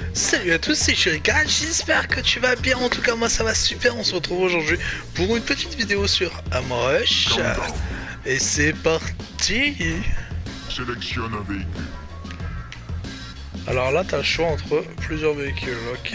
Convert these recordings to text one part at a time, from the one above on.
Salut à tous, c'est Shuriken, j'espère que tu vas bien, en tout cas moi ça va super, on se retrouve aujourd'hui pour une petite vidéo sur Amrush. Et c'est parti. Sélectionne un véhicule. Alors là t'as le choix entre plusieurs véhicules, ok.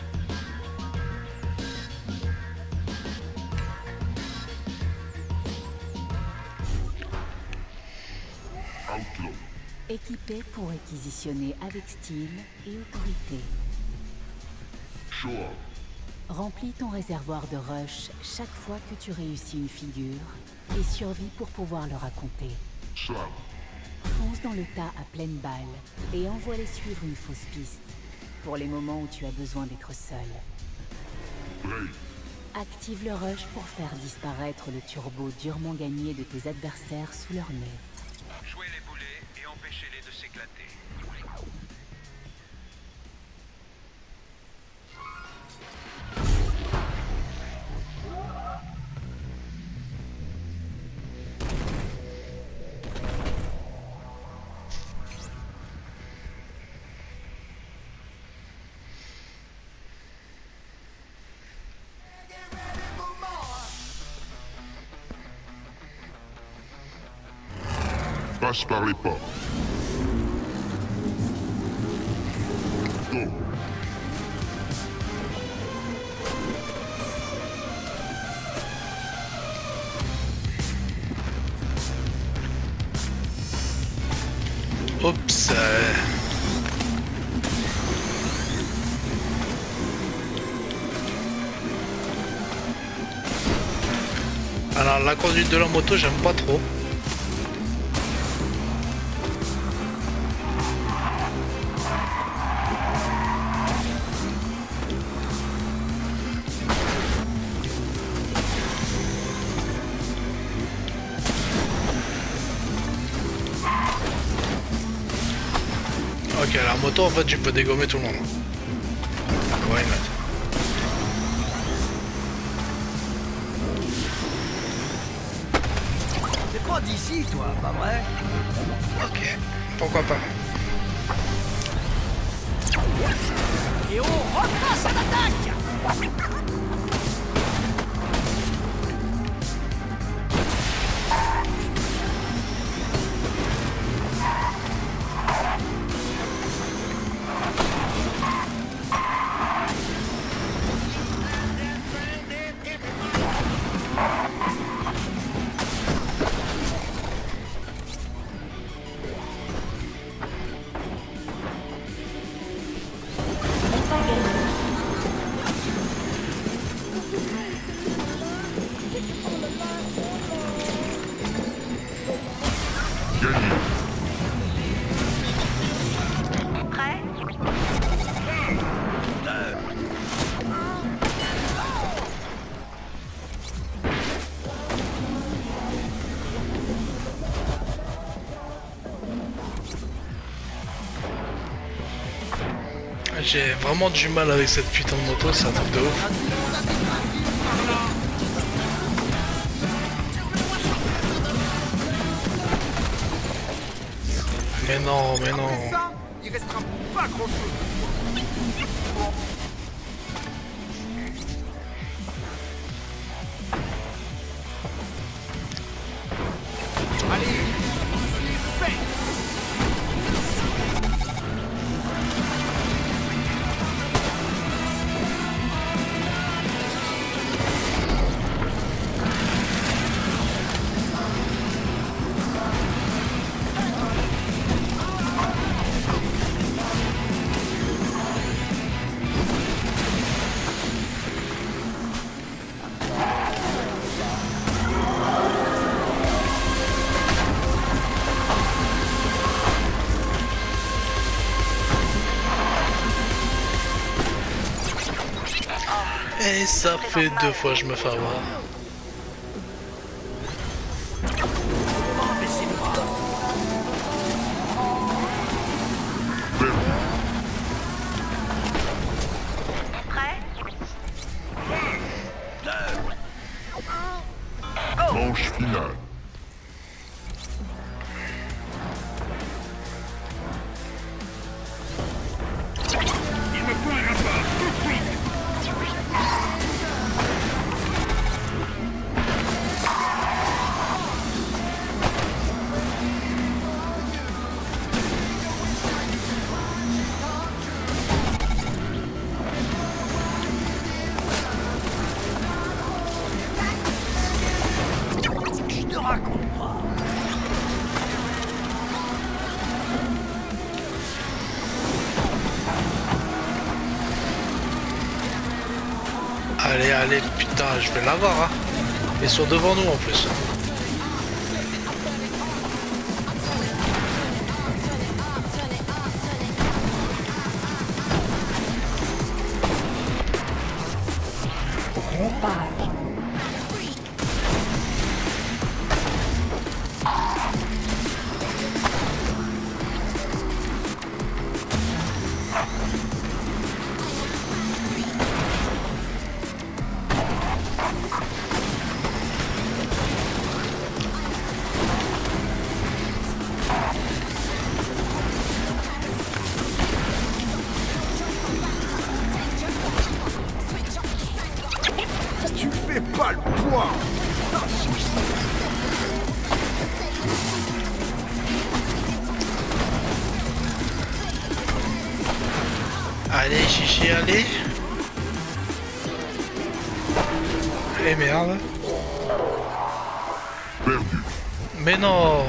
Outlaw. Équipé pour réquisitionner avec style et autorité. Show off. Remplis ton réservoir de rush chaque fois que tu réussis une figure et survis pour pouvoir le raconter. Slam. Fonce dans le tas à pleine balle et envoie-les suivre une fausse piste pour les moments où tu as besoin d'être seul. Brave. Active le rush pour faire disparaître le turbo durement gagné de tes adversaires sous leur nez. Jouez les boulets et empêchez-les de s'éclater. Passe par les portes. Go. Oups. Alors la conduite de la moto j'aime pas trop. Ok, la moto en fait tu peux dégommer tout le monde. Why not? T'es pas d'ici, toi, pas vrai? Ok, pourquoi pas. Et on repasse à l'attaque! Gagné. Prêt? J'ai vraiment du mal avec cette putain de moto, c'est un truc de ouf. Mais non, mais non. Ça, il restera pas grand-chose. Allez, c'est fait! Et ça fait 2 fois que je me fais avoir. Prêt? Manche finale. Allez, allez, putain, je vais l'avoir, hein. Ils sont devant nous en plus. Tu fais pas le poids. Allez, chichi, allez. Eh merde. Perdu. Mais non.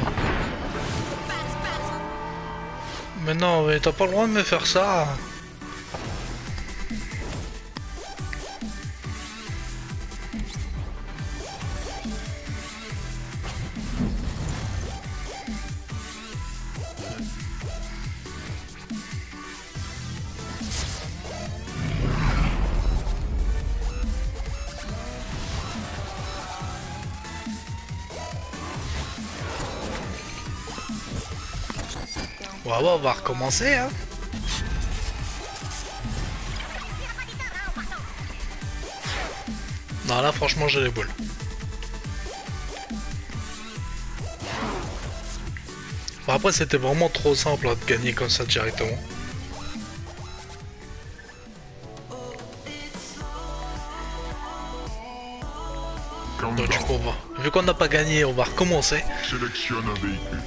Mais non, mais t'as pas le droit de me faire ça. Ouais, on va recommencer, hein. Non, là, franchement, j'ai les boules. Bon, après, c'était vraiment trop simple hein, de gagner comme ça directement. Donc, du coup, vu qu'on n'a pas gagné, on va recommencer. Sélectionne un véhicule.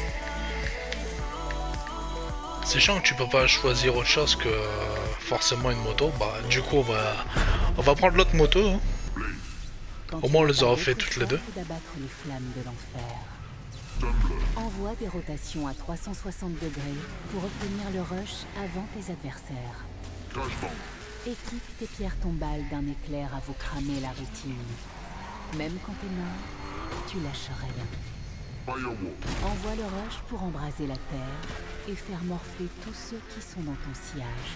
C'est chiant que tu peux pas choisir autre chose que forcément une moto. Bah, du coup, on va prendre l'autre moto. Hein. Au moins, on les aura fait toutes les deux. D'abattre les flammes de l'enfer. Tumbler. Envoie des rotations à 360 degrés pour obtenir le rush avant tes adversaires. Crashband. Équipe tes pierres tombales d'un éclair à vous cramer la rétine. Même quand t'es mort, tu lâches rien. Firewall. Envoie le rush pour embraser la terre et faire morfler tous ceux qui sont dans ton sillage.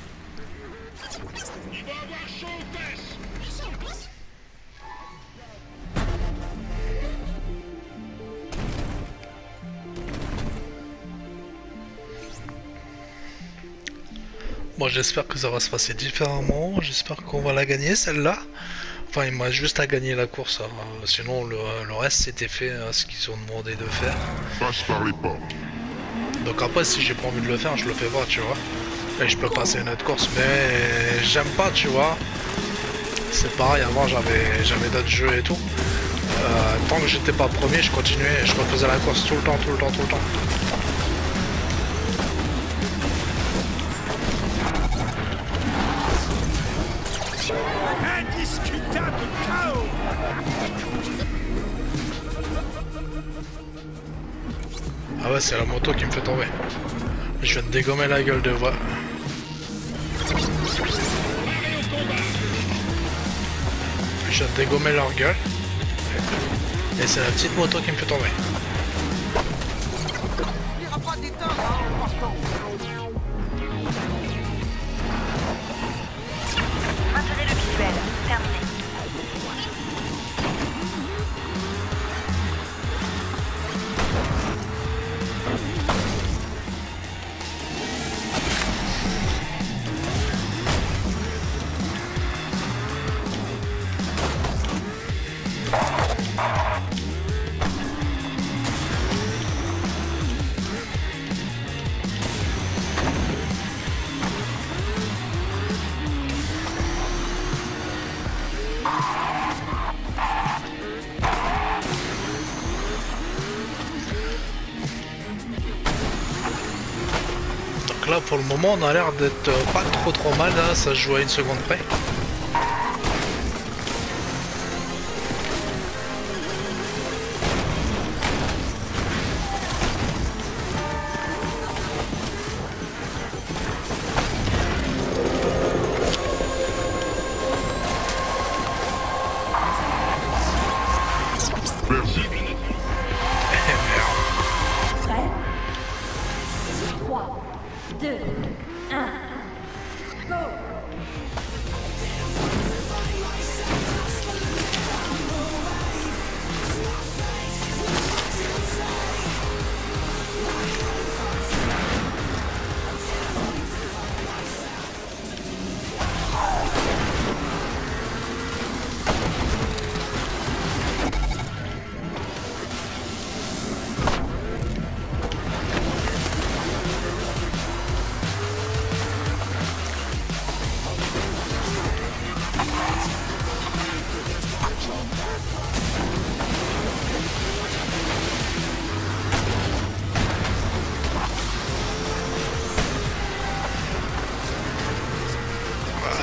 Bon, j'espère que ça va se passer différemment. J'espère qu'on va la gagner celle-là. Enfin, il m'a juste à gagner la course. Hein. Sinon, le reste c'était fait hein, ce qu'ils ont demandé de faire. Passe par les portes. Donc après, si j'ai pas envie de le faire, je le fais pas, tu vois. Et je peux passer une autre course, mais j'aime pas, tu vois. C'est pareil, avant j'avais d'autres jeux et tout. Tant que j'étais pas premier, je continuais, je refaisais la course tout le temps. Indiscutable chaos. Ah ouais, c'est la moto qui me fait tomber. Je viens de dégommer la gueule de voie. Je viens de dégommer leur gueule. Et c'est la petite moto qui me fait tomber. Il n'y aura pas d'éteindre en partant. Maintenez le visuel. Terminé. Donc là, pour le moment, on a l'air d'être pas trop mal. Là, ça se joue à une seconde près.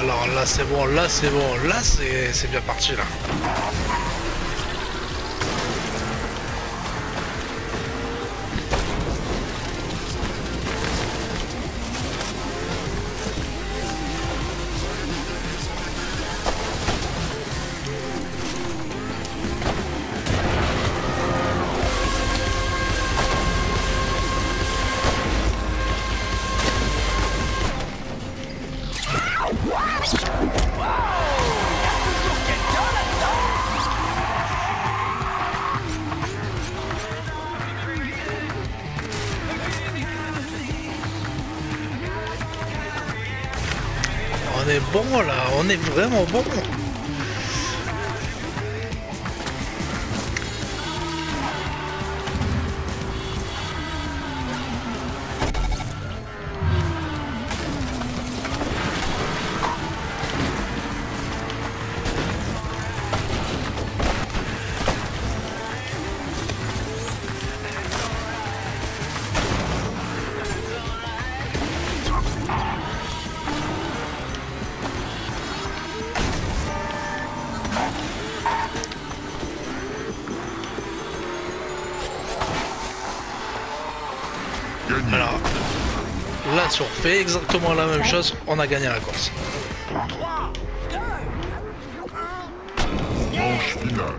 Alors là c'est bon, là c'est bon, là c'est bien parti là. On est bon là, on est vraiment bon. Gagné. Alors, là si on fait exactement la même chose, on a gagné la course. Manche finale.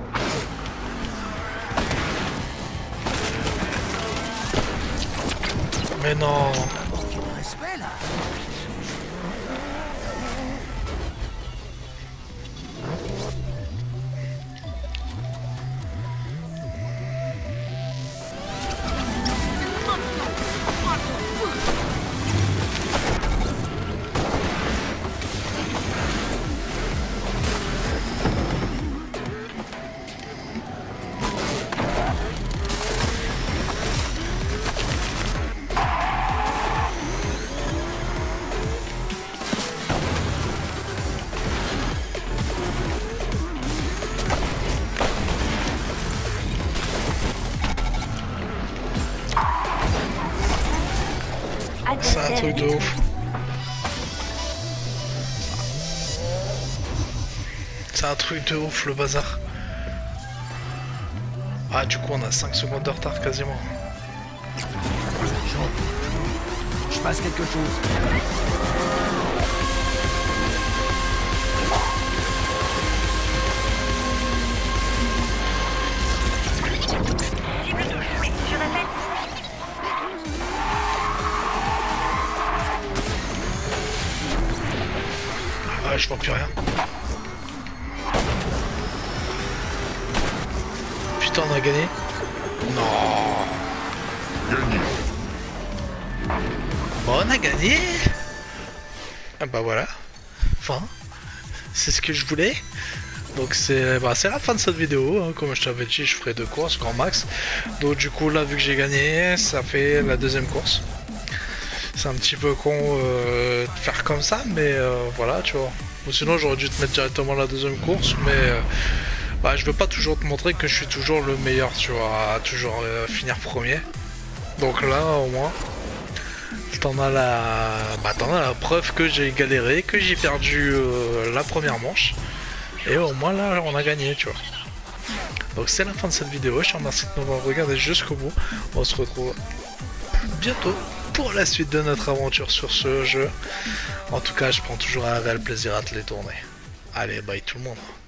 Mais non. Respect là. C'est un truc de ouf. C'est un truc de ouf le bazar. Ah du coup on a 5 secondes de retard quasiment. Je passe quelque chose. Cible touche. Oui, je répète. Ah je vois plus rien. Putain on a gagné. Non. Gagné. Bon on a gagné. Ah bah voilà. Enfin, c'est ce que je voulais. Donc c'est la fin de cette vidéo, hein. Comme je t'avais dit, je ferai 2 courses, grand max. Donc du coup là, vu que j'ai gagné, ça fait la 2e course. C'est un petit peu con de faire comme ça, mais voilà, tu vois. Ou sinon j'aurais dû te mettre directement la 2e course, mais je veux pas toujours te montrer que je suis toujours le meilleur, tu vois, à toujours finir premier. Donc là, au moins, t'en as la preuve que j'ai galéré, que j'ai perdu la première manche. Et au moins là, on a gagné, tu vois. Donc c'est la fin de cette vidéo, je te remercie de m'avoir regardé jusqu'au bout. On se retrouve bientôt pour la suite de notre aventure sur ce jeu. En tout cas, je prends toujours un réel plaisir à te les tourner. Allez, bye tout le monde.